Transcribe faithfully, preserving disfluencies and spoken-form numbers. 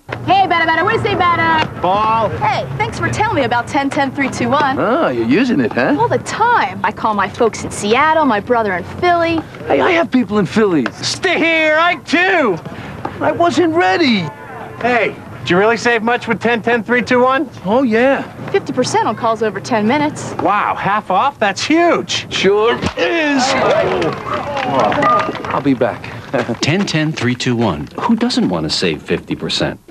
Hey, better, better, we say better. Ball. Hey, thanks for telling me about ten ten three two one. Oh, you're using it, huh? All the time. I call my folks in Seattle, my brother in Philly. Hey, I have people in Philly. Stay here, I too. I wasn't ready. Hey, did you really save much with ten ten three two one? Oh, yeah. fifty percent on calls over ten minutes. Wow, half off? That's huge. Sure is. Oh, I'll be back. ten ten three two one. Who doesn't want to save fifty percent?